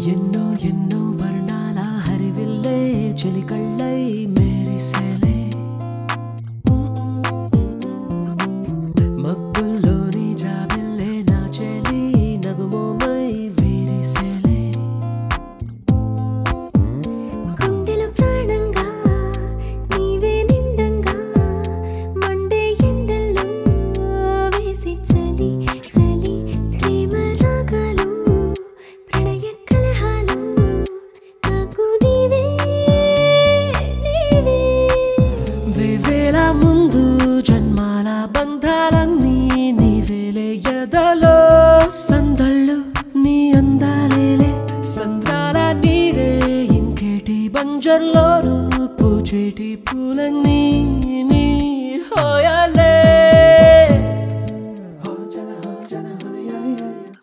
ఎన్నో ఎన్నో వర్ణాల హరివిల్లే చెలికళ్ళై మేరిసేలే మబ్బుల్లోని జాబిల్లే నా చెలి నగుమోమై వీరిసేలే గుండెలో ప్రాణంగా నీవే నిండంగా మండే ఎండల్లో వేసి చలి చలి ప్రేమ రాగాలు ప్రణయ కలహాలు నాకు నీవే నీవే వేవేల ముందు జన్మాల బంధాలన్నీ నీవేలే ఎదలో సందళ్ళు నీ అందాలేలే సంద్రాల నీడే ఇంకేటి బంజర్లోను పూచేటి పూలన్నీ నీ హోయా